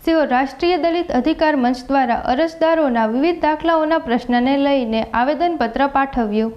સિહોર રાષ્ટ્રીય દલિત અધિકાર મંચ દ્વારા અરજદારોના વિવિધ દાખલાઓના પ્રશ્નને લઈને આવેદનપત્ર પાઠવ્યું।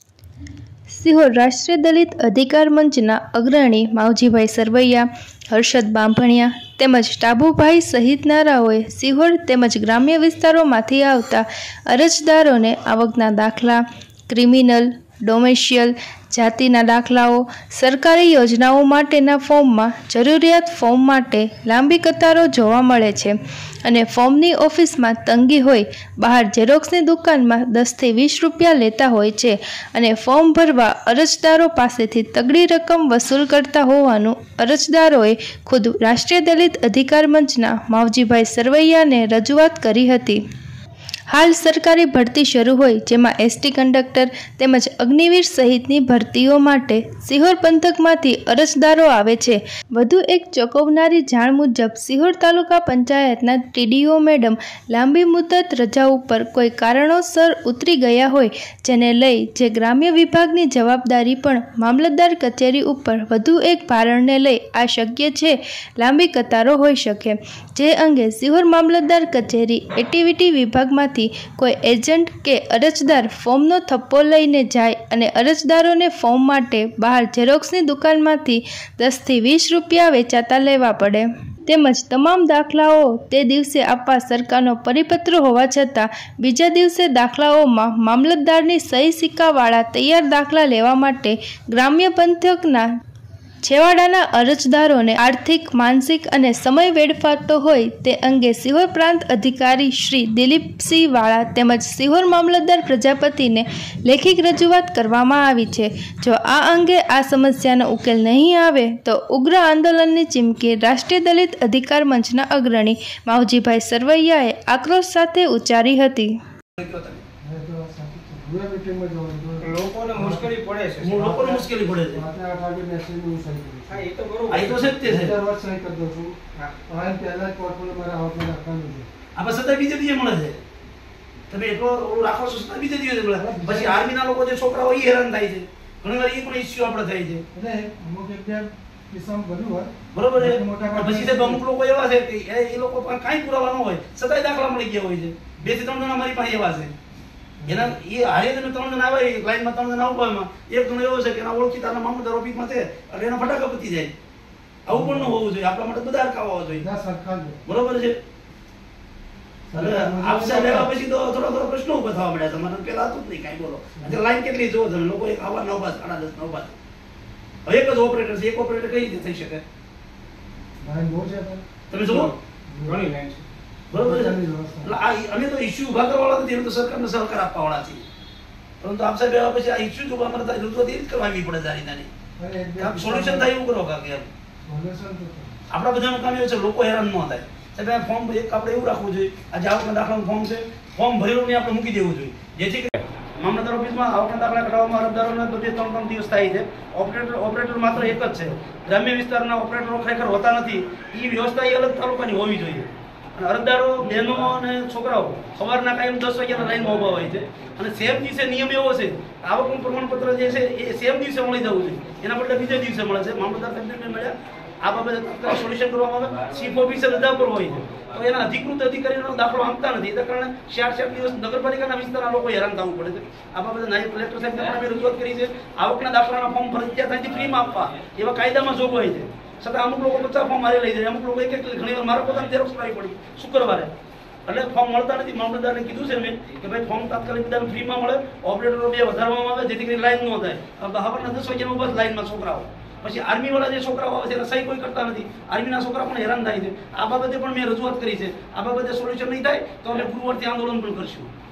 સિહોર રાષ્ટ્રીય દલિત અધિકાર મંચના અગ્રણી માવજીભાઈ સરવૈયા, હર્ષદ બાંભણિયા તેમજ ટાભુભાઈ સહિતનારાઓએ સિહોર તેમજ ગ્રામ્ય વિસ્તારોમાંથી આવતા અરજદારોને આવકના દાખલા, ક્રિમિનલ, ડોમેશિયલ, જાતિના દાખલાઓ, સરકારી યોજનાઓ માટેના ફોર્મમાં જરૂરિયાત ફોર્મ માટે લાંબી કતારો જોવા મળે છે અને ફોર્મની ઓફિસમાં તંગી હોય બહાર ઝેરોક્સની દુકાનમાં 10 થી 20 રૂપિયા લેતા હોય છે અને ફોર્મ ભરવા અરજદારો પાસેથી તગડી રકમ વસૂલ કરતા હોવાનું અરજદારોએ ખુદ રાષ્ટ્રીય દલિત અધિકાર મંચના માવજીભાઈ સરવૈયાને રજૂઆત કરી હતી। હાલ સરકારી ભરતી શરૂ હોય જેમાં એસટી કંડક્ટર તેમજ અગ્નિવીર સહિતની ભરતીઓ માટે સિહોર પંથકમાંથી અરજદારો આવે છે। વધુ એક ચોંકાવનારી જાણ મુજબ સિહોર તાલુકા પંચાયતના ટીડીઓ મેડમ લાંબી મુદત રજા ઉપર કોઈ કારણોસર ઉતરી ગયા હોય જેને લઈ જે ગ્રામ્ય વિભાગની જવાબદારી પણ મામલતદાર કચેરી ઉપર વધુ એક ભારણને લઈ આ શક્ય છે લાંબી કતારો હોઈ શકે, જે અંગે સિહોર મામલતદાર કચેરી એટીવીટી વિભાગમાંથી કોઈ એજન્ટ કે અરજદાર ફોર્મનો થપ્પો લઈને જાય અને અરજદારોને ફોર્મ માટે બહાર ઝેરોક્સની દુકાનમાંથી 10 થી 20 રૂપિયા વેચાતા લેવા પડે તેમજ તમામ દાખલાઓ તે દિવસે આપવા સરકારનો પરિપત્ર હોવા છતાં બીજા દિવસે દાખલાઓમાં મામલતદારની સહી સિક્કાવાળા તૈયાર દાખલા લેવા માટે ગ્રામ્ય પંથકના છેવાડાના અરજદારોને આર્થિક, માનસિક અને સમય વેડફાતો હોય તે અંગે સિહોર પ્રાંત અધિકારી શ્રી દિલીપસિંહ વાળા તેમજ સિહોર મામલતદાર પ્રજાપતિને લેખિત રજૂઆત કરવામાં આવી છે। જો આ અંગે આ સમસ્યાનો ઉકેલ નહીં આવે તો ઉગ્ર આંદોલનની ચીમકી રાષ્ટ્રીય દલિત અધિકાર મંચના અગ્રણી માવજીભાઈ સરવૈયાએ આક્રોશ સાથે ઉચ્ચારી હતી। લોકોને મુશ્કેલી પડે છે, લોકોને મુશ્કેલી પડે છે। હા, એ તો બરોબર, આ તો સત્ય છે। વર્ષ સહી કરી દઉં છું, હા, પહેલા જ પોર્ટફોલિયો મારા આવકને રાખવાનું છે, આપણે સત્તા બીજે દિવસે મળે છે। તમે એટલો ઓલું રાખો છો, સત્તા બીજે દિવસે મળે। પછી આર્મીના લોકો જે છોકરાઓ એ હેરાન થાય છે, ઘણી વાર એ પણ ઇસ્યુ આપણે થાય છે, એટલે અમુક એક કિસ્સામાં બન્યું હોય, બરોબર છે। પછી સાહેબ અમુક લોકો એવા છે કે એ લોકો પણ કાંઈ પુરાવા ન હોય છતાંય દાખલા મળી ગયા હોય છે। 2 થી 3 જણા મારી પાસે એવા છે, એના એ હારે તમે 3 જણા આવે લાઈનમાં 3 જણા ઉભા, એમાં એક જણો એવો છે કે એના ઓળખીતાના મામલતદાર ઓફિસમાં છે એટલે એના ફટાકા પતી જાય। આવું પણ ન હોવું જોઈએ, આપણા માટે બધા હરખા હોવા જોઈએ, બરોબર છે। આપસા લેવા પછી તો થોડા પ્રશ્નો ઉભા થવા મળ્યા, તમારે પેલા હતું જ નહીં કાંઈ, બોલો અત્યારે લાઈન કેટલી જોવો તમે લોકો, એક આવા 9 10 9 હવે એક જ ઓપરેટર છે, એક ઓપરેટર કઈ રીતે થઈ શકે? તમે જુઓ ઘણી લાઈન છે, બરોબર છે। અમે તો ઇસ્યુ ઉભા કરવાવાળા નથી, અમે તો સરકારને સહકાર આપવાવાળા છીએ, પરંતુ આપ સાહેબ આવ્યા પછી આ ઇસ્યુ જો અમારે રજૂઆત એ જ કરવાની પડે સારી નાની, સોલ્યુશન થાય એવું કરો કાંક એમ। આપણા બધાનું કામ એવું છે લોકો હેરાન ન થાય સાહેબ। ફોર્મ એક આપણે એવું રાખવું જોઈએ, આજે આવકના દાખલાનું ફોર્મ છે, ફોર્મ ભરેલું નહીં આપણે મૂકી દેવું જોઈએ, જેથી મામલતદાર ઓફિસમાં આવકના દાખલા કઢાવવામાં અરજદારોને 2-3 દિવસ થાય છે। ઓપરેટર માત્ર એક જ છે, ગ્રામ્ય વિસ્તારના ઓપરેટરો ખરેખર હોતા નથી, એ વ્યવસ્થા એ અલગ તાલુકાની હોવી જોઈએ। અને અરજદારો બહેનો અને છોકરાઓ સવારના કાયમ 10 વાગ્યાના લાઈનમાં ઊભા હોય છે અને સેમ દિવસે નિયમ એવો છે આવકનું પ્રમાણપત્ર જે છે એ સેમ દિવસે મળી જવું જોઈએ, એના બદલે બીજે દિવસે મળે છે। મામલતદાર સાહેબને મળ્યા, આ બાબતે તાત્કાલિક સોલ્યુશન કરવામાં આવે। ચીફ ઓફિસર રજા પર હોય છે તો એના અધિકૃત અધિકારીનો દાખલો આપતા નથી, એના કારણે 4 દિવસ નગરપાલિકાના વિસ્તારના લોકો હેરાન થવું પડે છે। આ બાબતે નાયબ કલેક્ટર સાહેબને પણ અમે રજૂઆત કરી છે, આવકના દાખલાના ફોર્મ ફરજિયાત અહીંથી ફ્રીમાં આપવા એવા કાયદામાં જોગવાઈ છે, છતાં અમુક લોકો 50 ફોર્મ મારી લઈ જાય, અમુક લોકો એક ઘણી વાર મારા પોતાની ઝેરોક્સ કરાવી પડી શુક્રવારે, એટલે ફોર્મ મળતા નથી। મામલતદારને કીધું છે મેં કે ભાઈ ફોર્મ તાત્કાલિક બધાને ફ્રીમાં મળે, ઓપરેટરો 2 વધારવામાં આવે જેથી કરીને લાઈન ન થાય। સવારના 10 વાગ્યામાં બસ લાઈનમાં છોકરાઓ, પછી આર્મીવાળા જે છોકરાઓ આવે છે એને સહી કોઈ કરતા નથી, આર્મીના છોકરા પણ હેરાન થાય છે। આ બાબતે પણ મેં રજૂઆત કરી છે, આ બાબતે સોલ્યુશન નહીં થાય તો અમે ગુરુવારથી આંદોલન પણ કરશું।